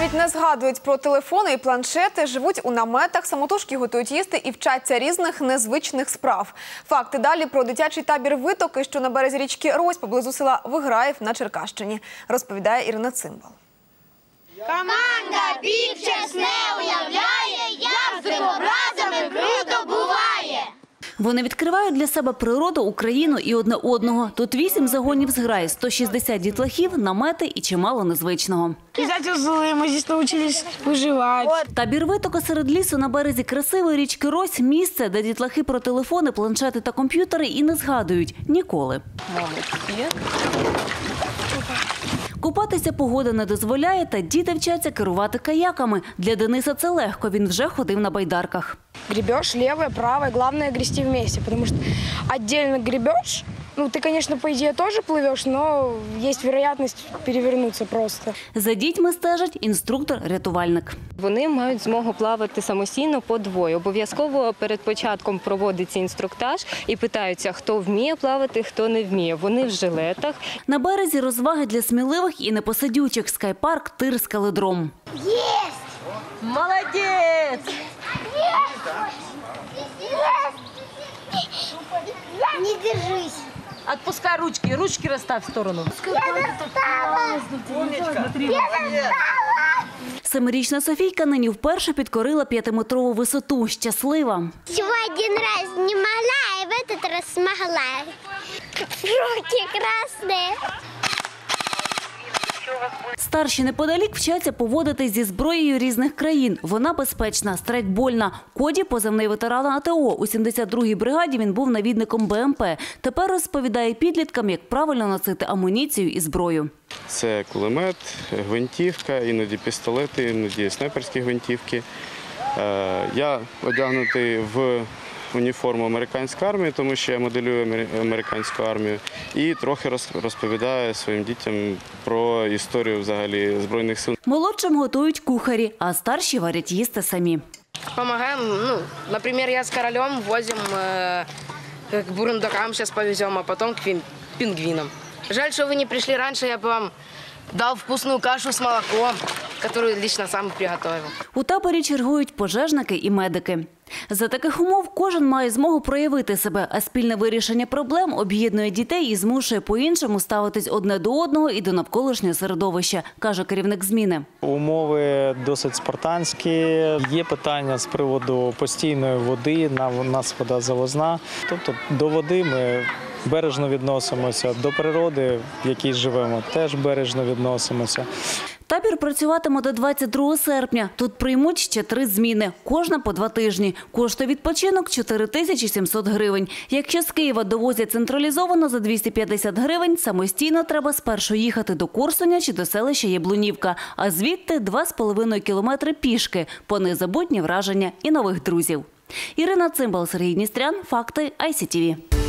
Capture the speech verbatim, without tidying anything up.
Навіть не згадують про телефони і планшети, живуть у наметах, самотужки готують їсти і вчаться різних незвичних справ. Факти далі про дитячий табір «Витоки», що на березі річки Рось поблизу села Виграїв на Черкащині, розповідає Ірина Цимбал. Команда «Більше не уявляє, як з дивобразами круто буває». Вони відкривають для себе природу, Україну і одне одного. Тут вісім загонів зграї, сто шістдесят дітлахів, намети і чимало незвичного. В'язати узли, ми тут навчились виживати. Табір «Витоки» серед лісу на березі красивої річки Рось – місце, де дітлахи про телефони, планшети та комп'ютери і не згадують ніколи. Купатися погода не дозволяє, та діти вчаться керувати каяками. Для Дениса це легко, він вже ходив на байдарках. Гребешь левое, правое, главное грести вместе, потому что отдельно гребешь, ну ты, конечно, по идее тоже плывешь, но есть вероятность перевернуться просто. За дітьми стежить інструктор-рятувальник. Вони мають змогу плавати самостійно по двоє. Обов'язково перед початком проводиться інструктаж і питаються, хто вміє плавати, хто не вміє. Вони в жилетах. На березі розваги для сміливих і непосидючих – скайпарк, тир, скаледром. Єсть! Молодець! Не держись. Отпускай ручки, ручки расставь в сторону. Семирічна Софійка нині вперше підкорила п'ятиметрову висоту. Щаслива. Всего один раз не могла, и в этот раз смогла. Руки красные. Старші неподалік вчаться поводитись зі зброєю різних країн. Вона безпечна, страйкбольна. Коді – позивний ветерана АТО. У сімдесят другій бригаді він був навідником БМП. Тепер розповідає підліткам, як правильно носити амуніцію і зброю. Це кулемет, гвинтівка, іноді пістолети, іноді снайперські гвинтівки. Я одягнутий в уніформу американської армії, тому що я моделюю американську армію, і трохи розповідаю своїм дітям про історію взагалі Збройних сил. Молодшим готують кухарі, а старші варять їсти самі. Помогаем, ну, например, я с королем возим э, к бурундукам, сейчас повезем, а потом к пингвинам. Жаль, что вы не пришли раньше, я бы вам дал вкусную кашу с молоком, которую лично сам приготовил. У таборі чергують пожежники і медики. За таких умов кожен має змогу проявити себе, а спільне вирішення проблем об'єднує дітей і змушує по-іншому ставитись одне до одного і до навколишнього середовища, каже керівник зміни. Умови досить спартанські. Є питання з приводу постійної води, у нас вода завозна. Тобто до води ми бережно відносимося, до природи, в якій живемо, теж бережно відносимося. Табір працюватиме до двадцять другого серпня. Тут приймуть ще три зміни, кожна по два тижні. Коштує відпочинок – чотири тисячі сімсот гривень. Якщо з Києва довозять централізовано за двісті п'ятдесят гривень, самостійно треба спершу їхати до Корсуня чи до селища Яблунівка, а звідти два з половиною кілометри пішки, по незабутні враження і нових друзів. Ірина Цимбал, Сергій Дністрян, Факти, ай сі ті ві.